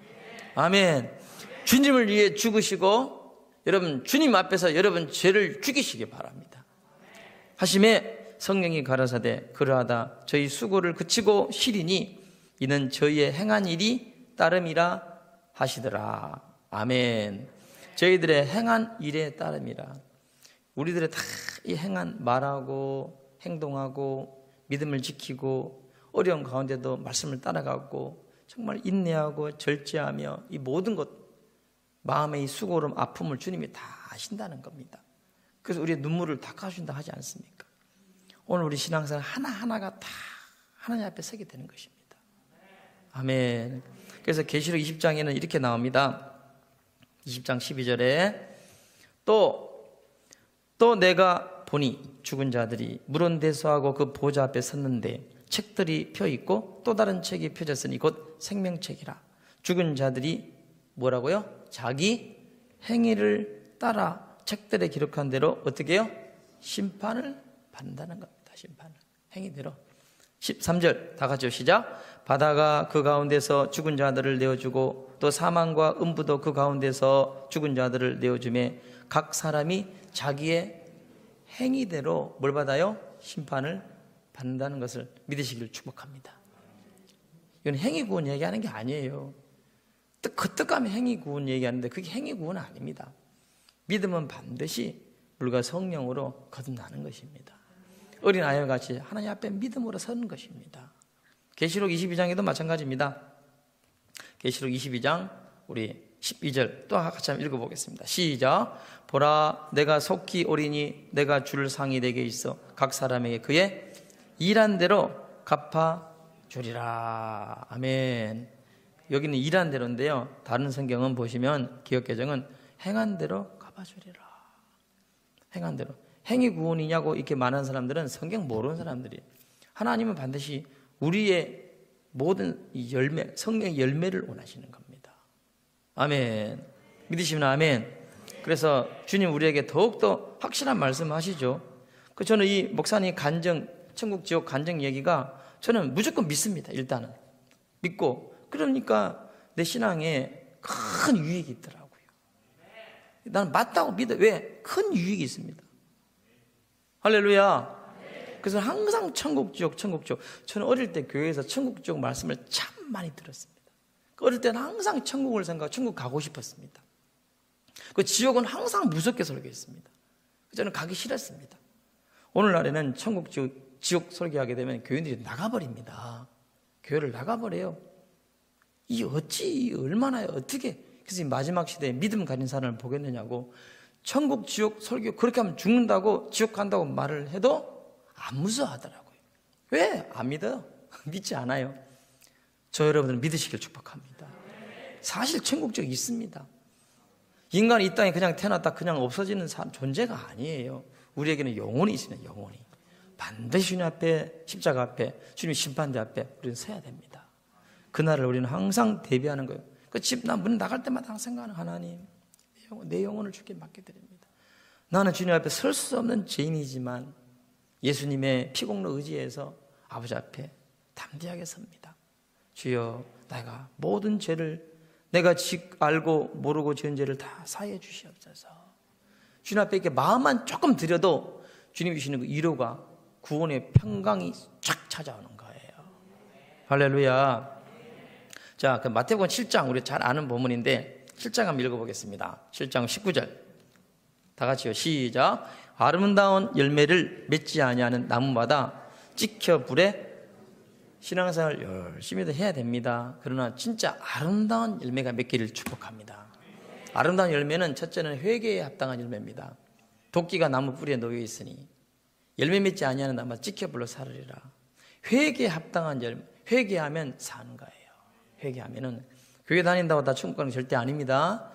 Speaker 1: 아멘. 주님을 위해 죽으시고 여러분 주님 앞에서 여러분 죄를 죽이시기 바랍니다. 하심에 성령이 가라사대 그러하다 저희 수고를 그치고 쉬리니 이는 저희의 행한 일이 따름이라 하시더라. 아멘. 저희들의 행한 일에 따름이라. 우리들의 다 이 행한 말하고 행동하고 믿음을 지키고 어려운 가운데도 말씀을 따라가고 정말 인내하고 절제하며 이 모든 것 마음의 이 수고름 아픔을 주님이 다 아신다는 겁니다. 그래서 우리의 눈물을 닦아준다 하지 않습니까? 오늘 우리 신앙생활 하나하나가 다 하나님 앞에 서게 되는 것입니다. 아멘. 그래서 계시록 이십 장에는 이렇게 나옵니다. 이십 장 십이 절에 또 또 내가 보니 죽은 자들이 물온대소하고 그 보좌 앞에 섰는데 책들이 펴있고 또 다른 책이 펴졌으니 곧 생명책이라. 죽은 자들이 뭐라고요? 자기 행위를 따라 책들에 기록한 대로 어떻게 해요? 심판을 받는다는 겁니다. 심판을. 행위대로. 십삼 절 다 같이 시작. 바다가 그 가운데서 죽은 자들을 내어주고 또 사망과 음부도 그 가운데서 죽은 자들을 내어주매 각 사람이 자기의 행위대로 뭘 받아요? 심판을 받는다는 것을 믿으시기를 축복합니다. 이건 행위 구원 얘기하는 게 아니에요. 그 뜻감에 행위 구원 얘기하는데 그게 행위 구원은 아닙니다. 믿음은 반드시 물과 성령으로 거듭나는 것입니다. 어린 아이와 같이 하나님 앞에 믿음으로 서는 것입니다. 계시록 이십이 장에도 마찬가지입니다. 계시록 이십이 장 우리 십이 절 또 같이 한번 읽어보겠습니다. 시작. 보라 내가 속히 오리니 내가 줄 상이 내게 있어 각 사람에게 그의 일한 대로 갚아주리라. 아멘. 여기는 일한 대로인데요, 다른 성경은 보시면 기억개정은 행한 대로 갚아주리라. 행한 대로. 행위 구원이냐고 이렇게 말하는 사람들은 성경 모르는 사람들이에요. 하나님은 반드시 우리의 모든 열매, 성령의 열매를 원하시는 겁니다. 아멘. 믿으시면 아멘. 그래서 주님 우리에게 더욱더 확실한 말씀 하시죠. 그 저는 이 목사님 간증, 천국 지옥 간증 얘기가 저는 무조건 믿습니다. 일단은 믿고, 그러니까 내 신앙에 큰 유익이 있더라고요. 나는 맞다고 믿어. 왜? 큰 유익이 있습니다. 할렐루야. 그래서 항상 천국 지옥 천국 지옥. 저는 어릴 때 교회에서 천국 지옥 말씀을 참 많이 들었습니다. 어릴 때는 항상 천국을 생각하고 천국 가고 싶었습니다. 그 지옥은 항상 무섭게 설교했습니다. 저는 가기 싫었습니다. 오늘날에는 천국 지옥, 지옥 설교하게 되면 교인들이 나가버립니다. 교회를 나가버려요. 이 어찌 얼마나 어떻게 그래서 이 마지막 시대에 믿음 가진 사람을 보겠느냐고. 천국 지옥 설교 그렇게 하면 죽는다고 지옥 간다고 말을 해도 안 무서워하더라고요. 왜? 안 믿어요. 믿지 않아요. 저 여러분들 믿으시길 축복합니다. 사실 천국 지옥이 있습니다. 인간이 이 땅에 그냥 태어났다 그냥 없어지는 존재가 아니에요. 우리에게는 영혼이 있습니다. 영혼이. 반드시 주님 앞에, 십자가 앞에, 주님 심판대 앞에 우리는 서야 됩니다. 그날을 우리는 항상 대비하는 거예요. 그 집, 나 문 나갈 때마다 항상 생각하는 하나님, 내, 영혼, 내 영혼을 주께 맡겨드립니다. 나는 주님 앞에 설 수 없는 죄인이지만 예수님의 피공로 의지해서 아버지 앞에 담대하게 섭니다. 주여, 내가 모든 죄를 내가 직 알고 모르고 지은 죄를 다 사해 주시옵소서. 주님 앞에 이렇게 마음만 조금 드려도 주님 주시는 그 위로가 구원의 평강이 쫙 찾아오는 거예요. 할렐루야. 자, 그 마태복음 칠 장 우리 잘 아는 본문인데 칠 장 한번 읽어보겠습니다. 칠 장 십구 절 다 같이요. 시작. 아름다운 열매를 맺지 아니하는 나무마다 찍혀 불에 신앙생활 열심히 해야 됩니다. 그러나 진짜 아름다운 열매가 맺기를 축복합니다. 아름다운 열매는 첫째는 회개에 합당한 열매입니다. 도끼가 나무 뿌리에 놓여 있으니 열매 맺지 아니하는 나무 지켜불러 살으리라. 회개에 합당한 열매, 회개하면 사는 거예요. 회개하면은 교회 다닌다고 다 천국 가는 게 절대 아닙니다.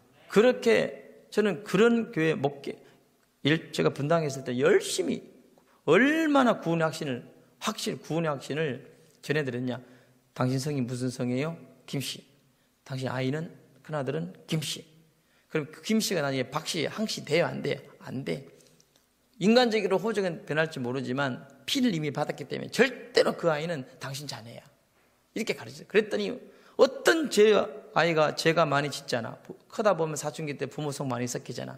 Speaker 1: 그렇게 저는 그런 교회 목회, 제가 분당했을 때 열심히 얼마나 구원의 확신을, 확실 구원의 확신을 전해드렸냐. 당신 성이 무슨 성이에요? 김씨. 당신 아이는, 큰아들은 김씨. 그럼 그 김씨가 나중에 박씨, 항씨 돼요? 안 돼요? 안 돼. 인간적으로 호적은 변할지 모르지만 피를 이미 받았기 때문에 절대로 그 아이는 당신 자녀야. 이렇게 가르쳤어요. 그랬더니 어떤 제 아이가 죄가 많이 짓잖아. 크다 보면 사춘기 때 부모 속 많이 섞이잖아.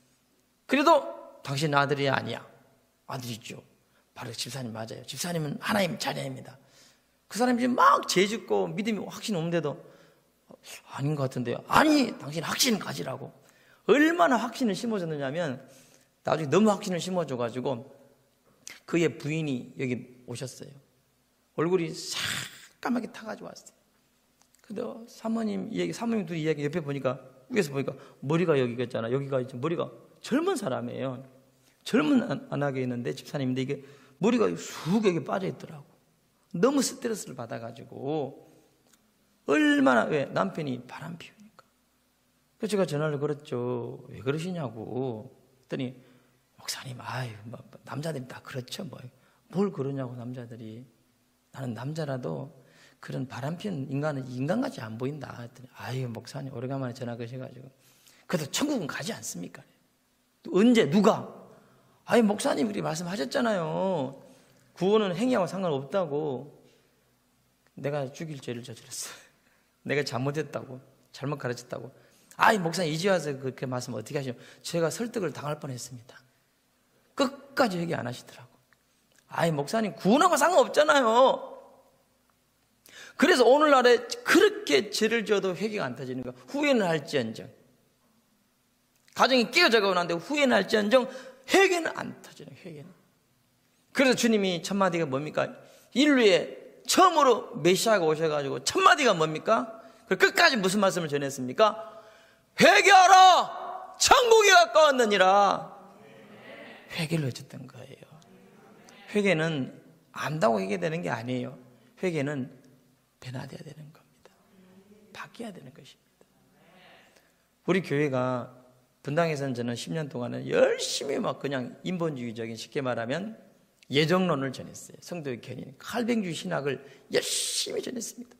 Speaker 1: 그래도 당신 아들이 아니야. 아들이죠. 바로 집사님 맞아요. 집사님은 하나님 자녀입니다. 그 사람이 지금 막 죄 짓고 믿음이 확신 없는데도 아닌 것 같은데요. 아니, 당신 확신 가지라고. 얼마나 확신을 심어줬느냐면 나중에 너무 확신을 심어줘가지고 그의 부인이 여기 오셨어요. 얼굴이 새까맣게 타가지고 왔어요. 근데 사모님 이야기, 사모님 둘이 이야기 옆에 보니까, 위에서 보니까 머리가 여기가 있잖아. 여기가 있죠. 머리가 젊은 사람이에요. 젊은 안하게 있는데 집사님인데 이게 머리가 쑥 여기 빠져 있더라고. 너무 스트레스를 받아가지고 얼마나, 왜? 남편이 바람 피우니까. 그래서 제가 전화를 걸었죠. 왜 그러시냐고. 그랬더니 목사님, 아유, 뭐, 남자들이 다 그렇죠. 뭐. 뭘 그러냐고, 남자들이. 나는 남자라도 그런 바람 피우는 인간은 인간같이 안 보인다. 했더니, 아유, 목사님, 오래간만에 전화 거셔가지고. 그래도 천국은 가지 않습니까? 언제, 누가? 아유, 목사님, 그렇게 말씀하셨잖아요. 구원은 행위하고 상관없다고. 내가 죽일 죄를 저질렀어요. 내가 잘못했다고. 잘못 가르쳤다고. 아이, 목사님, 이제 와서 그렇게 말씀 어떻게 하시죠? 제가 설득을 당할 뻔했습니다. 끝까지 얘기 안 하시더라고. 아이, 목사님, 구원하고 상관없잖아요. 그래서 오늘날에 그렇게 죄를 지어도 회개가 안 터지는 거야. 후회는 할지언정. 가정이 깨어져가고 난데 후회는 할지언정 회개는 안 터지는 거야, 회개는. 그래서 주님이 첫 마디가 뭡니까? 인류에 처음으로 메시아가 오셔가지고 첫 마디가 뭡니까? 그 끝까지 무슨 말씀을 전했습니까? 회개하라! 천국이 가까웠느니라. 회개를 해줬던 거예요. 회개는 안다고 회개되는 게 아니에요. 회개는 변화되어야 되는 겁니다. 바뀌어야 되는 것입니다. 우리 교회가 분당에서는 저는 십 년 동안은 열심히 막 그냥 인본주의적인, 쉽게 말하면 예정론을 전했어요. 성도의 견인, 칼뱅주의 신학을 열심히 전했습니다.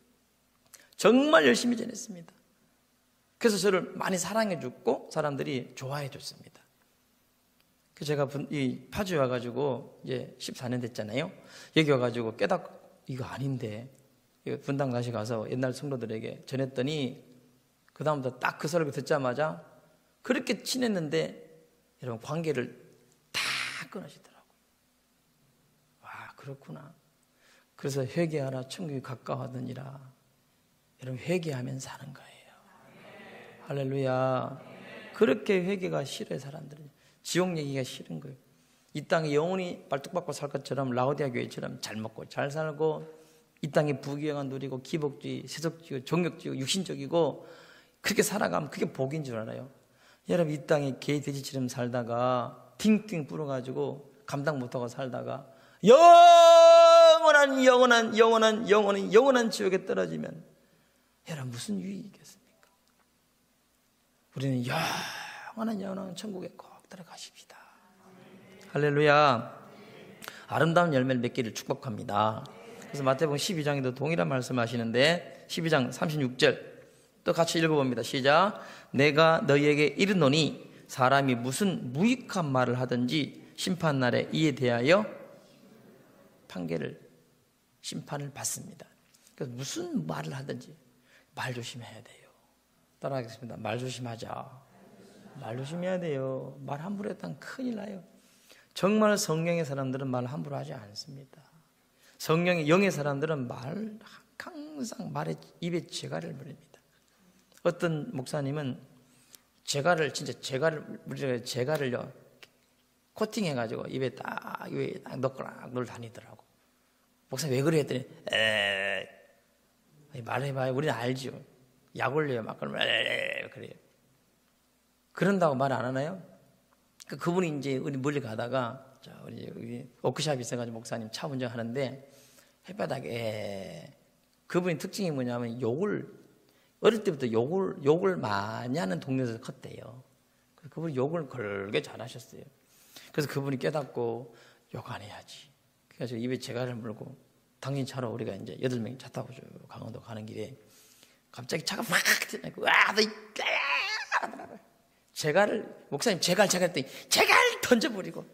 Speaker 1: 정말 열심히 전했습니다. 그래서 저를 많이 사랑해 줬고 사람들이 좋아해 줬습니다. 그래서 제가 이 파주에 와가지고 이제 십사 년 됐잖아요. 여기 와가지고 깨닫고 이거 아닌데 분당 다시 가서 옛날 성도들에게 전했더니 그 다음부터 딱 그 설교 듣자마자 그렇게 친했는데 여러분 관계를 다 끊으시더라고요. 와, 그렇구나. 그래서 회개하라, 천국이 가까워하느니라. 여러분 회개하면 사는 거예요. 할렐루야. 그렇게 회개가 싫어요. 사람들은 지옥 얘기가 싫은 거예요. 이 땅에 영원히 발뚝받고 살 것처럼 라오디아 교회처럼 잘 먹고 잘 살고 이 땅에 부귀영화 누리고 기복주의, 세속주의, 종욕주의, 육신적이고 그렇게 살아가면 그게 복인 줄 알아요. 여러분 이 땅에 개 돼지처럼 살다가 팅팅 불어가지고 감당 못하고 살다가 영원한 영원한 영원한 영원한 영원한 지옥에 떨어지면 여러분 무슨 유익이 있겠습니까? 우리는 영원한 영원한 천국에 꼭 들어가십시다. 할렐루야. 아름다운 열매를 맺기를 축복합니다. 그래서 마태복음 십이 장에도 동일한 말씀 하시는데 십이 장 삼십육 절 또 같이 읽어봅니다. 시작. 내가 너희에게 이르노니 사람이 무슨 무익한 말을 하든지 심판날에 이에 대하여 판결을 심판을 받습니다. 그래서 무슨 말을 하든지 말 조심해야 돼요. 따라하겠습니다. 말 조심하자. 말 조심해야 돼요. 말 함부로 했다면 큰일 나요. 정말 성령의 사람들은 말 함부로 하지 않습니다. 성령의 영의 사람들은 말 항상 말에 입에 재갈을 물립니다. 어떤 목사님은 재갈을 진짜 재갈을 우리가 재갈을요 코팅해가지고 입에 딱 입에 딱 넣고 늘 다니더라고. 목사님 왜 그래 했더니 에이 말해봐요. 우리는 알죠. 약 올려요. 막 그러면 에이 그래요. 그런다고 말 안 하나요? 그분이 이제 우리 멀리 가다가 자, 우리 여기 워크숍이 있어가지고 목사님 차 운전하는데 햇바닥에 그분의 특징이 뭐냐면 욕을 어릴 때부터 욕을 욕을 많이 하는 동네에서 컸대요. 그분이 욕을 걸게 잘하셨어요. 그래서 그분이 깨닫고 욕 안 해야지. 그래서 입에 재갈을 물고 당신 차로 우리가 이제 여덟 명이 차 타고 쭉 강원도 가는 길에 갑자기 차가 막 튀어나오고 와, 너 이 재갈을 목사님 재갈 재갈 했더니 재갈 던져버리고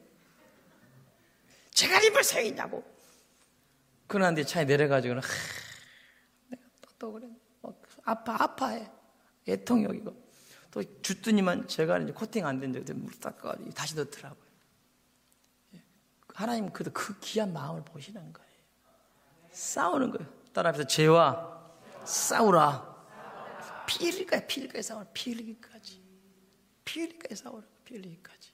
Speaker 1: 재갈이 뭘 소용이냐고. 그러는데 차에 내려가지고는 하, 내가 또, 또 그래 아파 아파해 애통 여기고 또 줬더니만 재갈 이제 코팅 안 된 적에 물 닦아가지고 다시 넣더라고요. 하나님 그래도 그 귀한 마음을 보시는 거예요. 싸우는 거예요. 따라합시다. 죄와 싸우라. 피 흘릴까지 피 흘릴까지 싸우라. 피 흘리기까지 피 흘릴까지 싸우라. 피 흘리기까지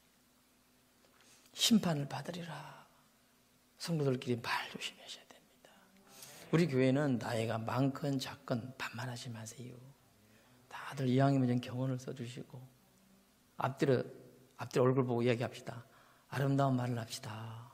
Speaker 1: 심판을 받으리라. 성도들끼리 말 조심하셔야 됩니다. 우리 교회는 나이가 많건 작건 반말하지 마세요. 다들 이왕이면 좀 경언을 써주시고 앞뒤로 앞뒤로 얼굴 보고 이야기합시다. 아름다운 말을 합시다.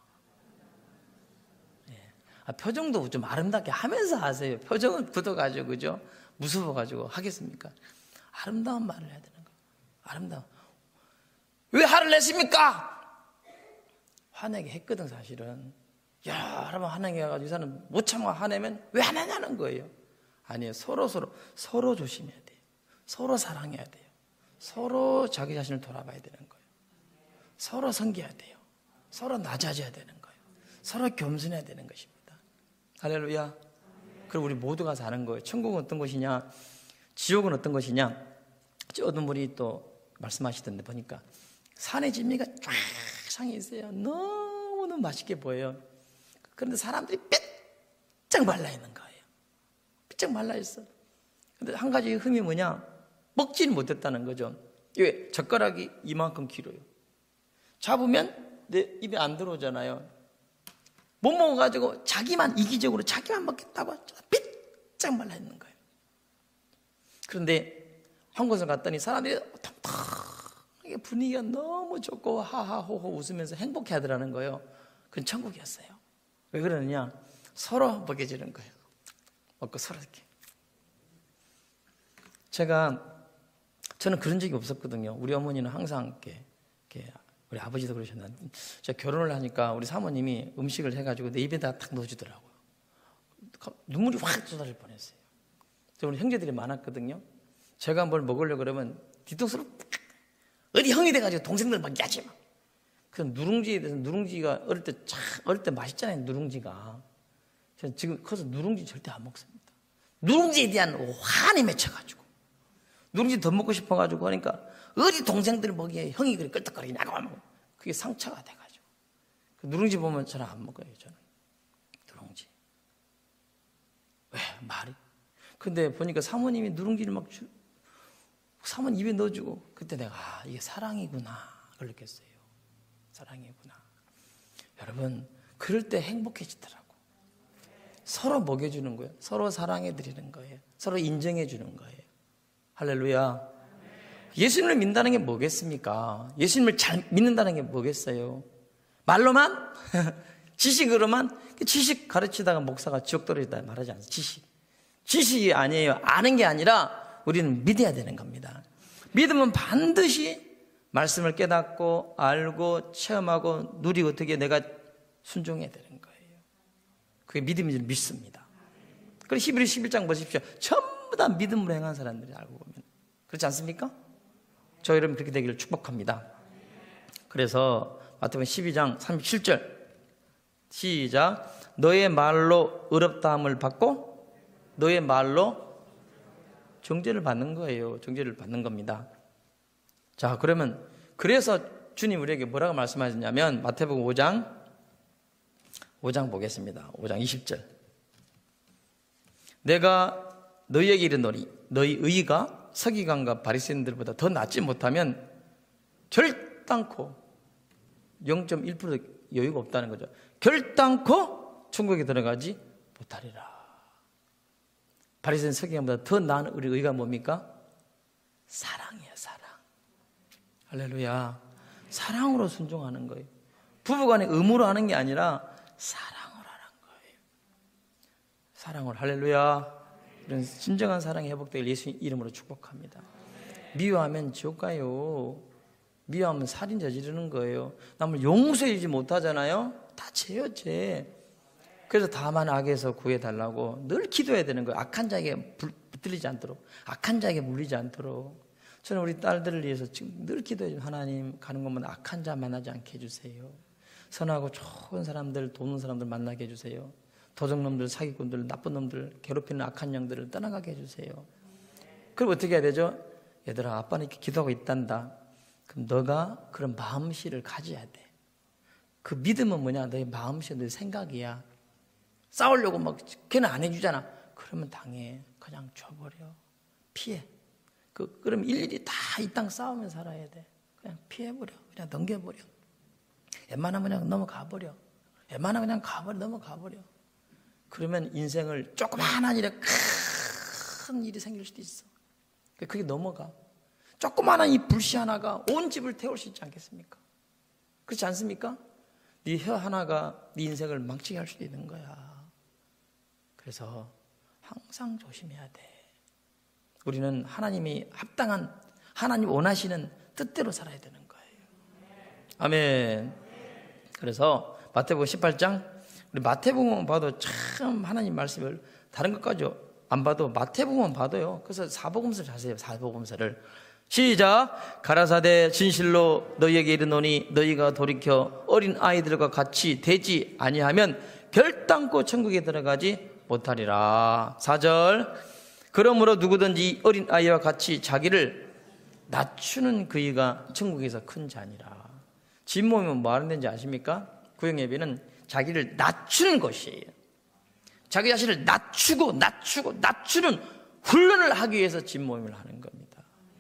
Speaker 1: 예. 아, 표정도 좀 아름답게 하면서 하세요. 표정은 굳어가지고 그죠? 무서워가지고 하겠습니까? 아름다운 말을 해야 되는 거예요. 아름다운. 왜 화를 냈습니까? 화내게 했거든 사실은. 야, 여러분 화내게 해가지고 이 사람 못 참아 화내면 왜 화내냐는 거예요. 아니에요. 서로 서로 서로 조심해야 돼요. 서로 사랑해야 돼요. 서로 자기 자신을 돌아봐야 되는 거예요. 서로 섬겨야 돼요. 서로 낮아져야 되는 거예요. 서로 겸손해야 되는 것입니다. 할렐루야. 그리고 우리 모두가 사는 거예요. 천국은 어떤 것이냐, 지옥은 어떤 것이냐. 어떤 분이 또 말씀하시던데 보니까 산의 진미가 쫙 상에 있어요. 너무너무 맛있게 보여요. 그런데 사람들이 삐쩍 말라 있는 거예요. 삐쩍 말라 있어. 근데 한 가지 흠이 뭐냐, 먹지는 못했다는 거죠. 왜? 젓가락이 이만큼 길어요. 잡으면 내 입에 안 들어오잖아요. 못 먹어가지고 자기만 이기적으로 자기만 먹겠다고 삐쩍 말라 있는 거예요. 그런데 한 곳을 갔더니 사람들이 텅텅하게 분위기가 너무 좋고 하하호호 웃으면서 행복해 하더라는 거예요. 그건 천국이었어요. 왜 그러느냐, 서로 먹여주는 거예요. 먹고 서로 이렇게. 제가 저는 그런 적이 없었거든요. 우리 어머니는 항상 이렇게, 이렇게 우리 아버지도 그러셨는데, 제가 결혼을 하니까 우리 사모님이 음식을 해가지고 내 입에다 탁 넣어주더라고요. 눈물이 확 쏟아질 뻔했어요. 우리 형제들이 많았거든요. 제가 뭘 먹으려고 그러면 뒤통수로 어디 형이 돼가지고 동생들 막 야지 막. 그 누룽지에 대해서, 누룽지가 어릴 때 참 어릴 때 맛있잖아요. 누룽지가. 저는 지금 커서 누룽지 절대 안 먹습니다. 누룽지에 대한 환이 맺혀가지고 누룽지 더 먹고 싶어가지고 하니까 어디 동생들 먹이에 형이 그렇게 끌떡거리냐고 하면 그게 상처가 돼가지고 그 누룽지 보면 저는 안 먹어요. 저는 누룽지. 왜 말이? 근데 보니까 사모님이 누룽지를 막 주, 사모님 입에 넣어주고 그때 내가 아, 이게 사랑이구나 그걸 느꼈어요. 사랑이구나. 여러분 그럴 때 행복해지더라고. 서로 먹여주는 거예요. 서로 사랑해드리는 거예요. 서로 인정해주는 거예요. 할렐루야. 예수님을 믿는다는 게 뭐겠습니까? 예수님을 잘 믿는다는 게 뭐겠어요? 말로만? 지식으로만? 지식 가르치다가 목사가 지옥 떨어지다 말하지 않아요. 지식. 지식이 아니에요. 아는 게 아니라 우리는 믿어야 되는 겁니다. 믿으면 반드시 말씀을 깨닫고 알고 체험하고 누리고 어떻게 내가 순종해야 되는 거예요. 그게 믿음인 줄 믿습니다. 그래서 히브리 십일 장 보십시오. 전부 다 믿음으로 행한 사람들이 알고 보면 그렇지 않습니까? 저 여러분 그렇게 되기를 축복합니다. 그래서 마태복음 십이 장 삼십칠 절 시작. 너의 말로 의롭다함을 받고 너의 말로 정죄를 받는 거예요. 정죄를 받는 겁니다. 자, 그러면 그래서 주님 우리에게 뭐라고 말씀하셨냐면 마태복음 오 장 오 장 보겠습니다. 오 장 이십 절. 내가 너희에게 이르노니 너희 의가 서기관과 바리새인들보다 더 낫지 못하면 결단코 영 점 일 퍼센트 여유가 없다는 거죠. 결단코 천국에 들어가지 못하리라. 바리새인 서기관보다 더 나은 우리 의가 뭡니까? 사랑이에요. 사랑. 할렐루야. 사랑으로 순종하는 거예요. 부부간에 의무로 하는 게 아니라 사랑을 하는 거예요. 사랑을. 할렐루야. 이런 진정한 사랑이 회복되길 예수 이름으로 축복합니다. 미워하면 지옥 가요. 미워하면 살인 저지르는 거예요. 남을 용서해주지 못하잖아요. 다 죄요, 죄. 그래서 다만 악에서 구해달라고 늘 기도해야 되는 거예요. 악한 자에게 붙들리지 않도록, 악한 자에게 물리지 않도록. 저는 우리 딸들을 위해서 지금 늘 기도해요. 하나님, 가는 곳마다 악한 자 만나지 않게 해주세요. 선하고 좋은 사람들, 도는 사람들 만나게 해주세요. 도적놈들, 사기꾼들, 나쁜 놈들, 괴롭히는 악한 영들을 떠나가게 해주세요. 그럼 어떻게 해야 되죠? 얘들아, 아빠는 이렇게 기도하고 있단다. 그럼 너가 그런 마음씨를 가져야 돼. 그 믿음은 뭐냐? 너의 마음씨, 너의 생각이야. 싸우려고 막 걔는 안 해주잖아. 그러면 당해. 그냥 줘버려. 피해. 그, 그럼 일일이 다 이 땅 싸우면 살아야 돼. 그냥 피해버려. 그냥 넘겨버려. 웬만하면 그냥 넘어가버려. 웬만하면 그냥 가버려. 넘어가버려. 그러면 인생을 조그마한 일에 큰 일이 생길 수도 있어. 그게 넘어가. 조그마한 이 불씨 하나가 온 집을 태울 수 있지 않겠습니까? 그렇지 않습니까? 네 혀 하나가 네 인생을 망치게 할 수도 있는 거야. 그래서 항상 조심해야 돼. 우리는 하나님이 합당한, 하나님 원하시는 뜻대로 살아야 되는 거예요. 아멘. 그래서 마태복음 십팔 장, 우리 마태복음 봐도 참 하나님 말씀을 다른 것까지 안 봐도 마태복음 봐도요. 그래서 사복음서를 자세히 사복음서를 시작. 가라사대 진실로 너희에게 이르노니 너희가 돌이켜 어린 아이들과 같이 되지 아니하면 결단코 천국에 들어가지 못하리라. 사 절. 그러므로 누구든지 어린 아이와 같이 자기를 낮추는 그이가 천국에서 큰 자니라. 진모임은 뭐 하는 데인지 아십니까? 구역예배는 자기를 낮추는 것이에요. 자기 자신을 낮추고 낮추고 낮추는 훈련을 하기 위해서 진모임을 하는 겁니다.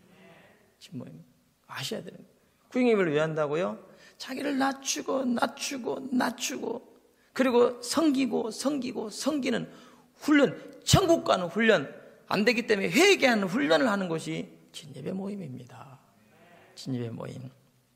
Speaker 1: 진모임 아셔야 되는 거예요. 구역예배를 왜 한다고요? 자기를 낮추고 낮추고 낮추고 그리고 섬기고 섬기고 섬기는 훈련, 천국 가는 훈련 안 되기 때문에 회개하는 훈련을 하는 것이 진예배 모임입니다. 진예배 모임.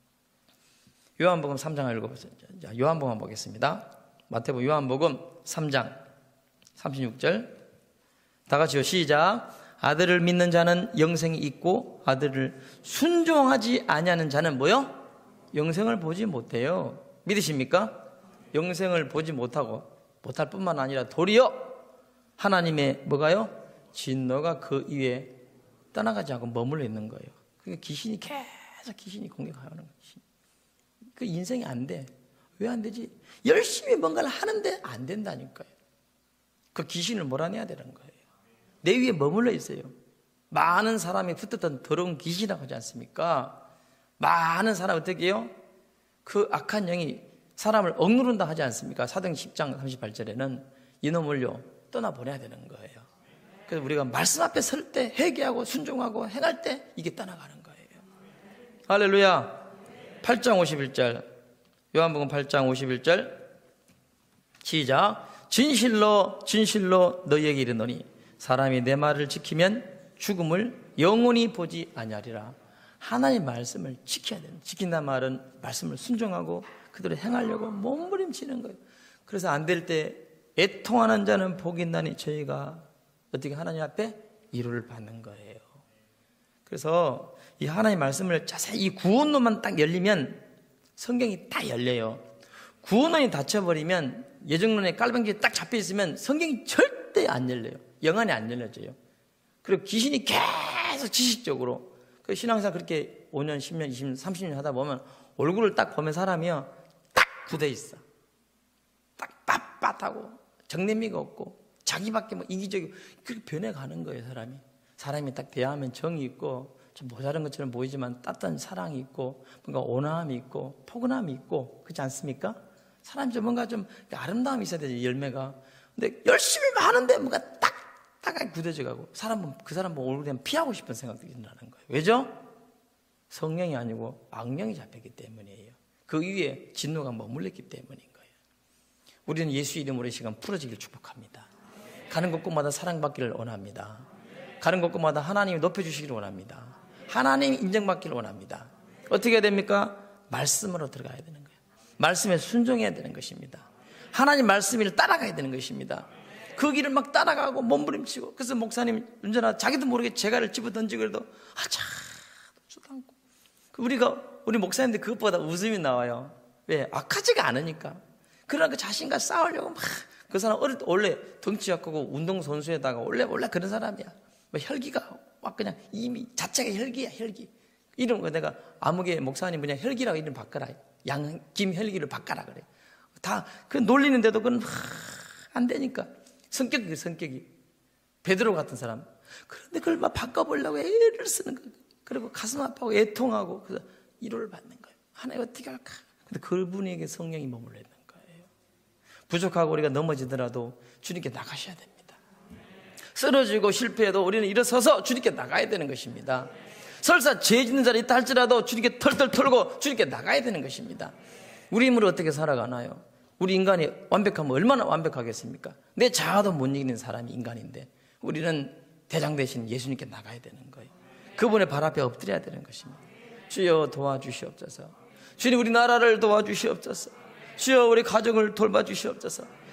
Speaker 1: 요한복음 삼 장 읽어보세요. 자, 요한복음 보겠습니다. 마태복음, 요한복음 삼 장 삼십육 절. 다 같이요. 시작. 아들을 믿는 자는 영생이 있고 아들을 순종하지 아니하는 자는 뭐요? 영생을 보지 못해요. 믿으십니까? 영생을 보지 못하고 못할 뿐만 아니라 도리어 하나님의 뭐가요? 진노가 그 위에 떠나가지 않고 머물러 있는 거예요. 그러니까 귀신이 계속 귀신이 공격하는 거예요. 그 인생이 안 돼. 왜 안 되지? 열심히 뭔가를 하는데 안 된다니까요. 그 귀신을 몰아내야 되는 거예요. 내 위에 머물러 있어요. 많은 사람이 붙었던 더러운 귀신이라고 하지 않습니까? 많은 사람 어떻게 해요? 그 악한 영이 사람을 억누른다 하지 않습니까? 사도행 십 장 삼십팔 절에는 이놈을요 떠나보내야 되는 거예요. 그래서 우리가 말씀 앞에 설 때 회개하고 순종하고 행할 때 이게 떠나가는 거예요. 할렐루야. 팔 장 오십일 절. 요한복음 팔 장 오십일 절. 시작. 진실로 진실로 너희에게 이르노니 사람이 내 말을 지키면 죽음을 영원히 보지 아니하리라. 하나님의 말씀을 지켜야 돼요. 지킨다는 말은 말씀을 순종하고 그대로 행하려고 몸부림치는 거예요. 그래서 안 될 때 애통하는 자는 복이 있나니 저희가 어떻게 하나님 앞에 위로를 받는 거예요. 그래서 이 하나님의 말씀을 자세히 이 구원론만 딱 열리면 성경이 딱 열려요. 구원론이 닫혀버리면 예정론에 깔방지에 딱 잡혀있으면 성경이 절대 안 열려요. 영안이 안 열려져요. 그리고 귀신이 계속 지식적으로 그 신앙생활 그렇게 오 년, 십 년, 이십 년, 삼십 년 하다 보면 얼굴을 딱 보면 사람이요 딱 굳어 있어. 딱 빳빳하고 정내미가 없고 자기밖에 뭐 이기적이고 그렇게 변해가는 거예요. 사람이 사람이 딱 대하면 정이 있고 좀 모자란 것처럼 보이지만 따뜻한 사랑이 있고 뭔가 온화함이 있고 포근함이 있고 그렇지 않습니까? 사람이 좀 뭔가 좀 아름다움이 있어야 되지 열매가. 근데 열심히 하는데 뭔가 딱 딱 굳어져 가고 사람은 그 사람 보고 얼굴에 피하고 싶은 생각들이 든다는 거예요. 왜죠? 성령이 아니고 악령이 잡혔기 때문이에요. 그 위에 진노가 머물렀기 때문인 거예요. 우리는 예수 이름으로 이 시간 풀어지길 축복합니다. 가는 곳곳마다 사랑받기를 원합니다. 가는 곳곳마다 하나님이 높여주시기를 원합니다. 하나님이 인정받기를 원합니다. 어떻게 해야 됩니까? 말씀으로 들어가야 되는 거예요. 말씀에 순종해야 되는 것입니다. 하나님 말씀을 따라가야 되는 것입니다. 그 길을 막 따라가고 몸부림치고, 그래서 목사님 언제나 자기도 모르게 재갈을 집어 던지고 그래도 아차 도 않고, 우리가 우리 목사님들 그것보다 웃음이 나와요. 왜? 악하지가 않으니까. 그러나 그 자신과 싸우려고 막, 그 사람 어릴 때 원래 덩치 약하고 운동선수에다가 원래 원래 그런 사람이야. 뭐 혈기가 막 그냥 이미 자체가 혈기야, 혈기. 이런 거 내가 아무개 목사님 그냥 혈기라고 이름 바꿔라. 양 김혈기를 바꿔라 그래. 다 그 놀리는데도 그건 안 되니까. 성격이 성격이 베드로 같은 사람. 그런데 그걸 막 바꿔보려고 애를 쓰는 거예요. 그리고 가슴 아파하고 애통하고, 그래서 위로를 받는 거예요. 하나님 어떻게 할까? 근데 그분에게 성령이 머물러 있는 거예요. 부족하고 우리가 넘어지더라도 주님께 나가셔야 됩니다. 쓰러지고 실패해도 우리는 일어서서 주님께 나가야 되는 것입니다. 설사 죄 짓는 자리 있다 할지라도 주님께 털털 털고 주님께 나가야 되는 것입니다. 우리 힘으로 어떻게 살아가나요? 우리 인간이 완벽하면 얼마나 완벽하겠습니까? 내 자아도 못 이기는 사람이 인간인데, 우리는 대장 대신 예수님께 나가야 되는 거예요. 그분의 발 앞에 엎드려야 되는 것입니다. 주여 도와주시옵소서. 주님 우리 나라를 도와주시옵소서. 주여 우리 가정을 돌봐주시옵소서.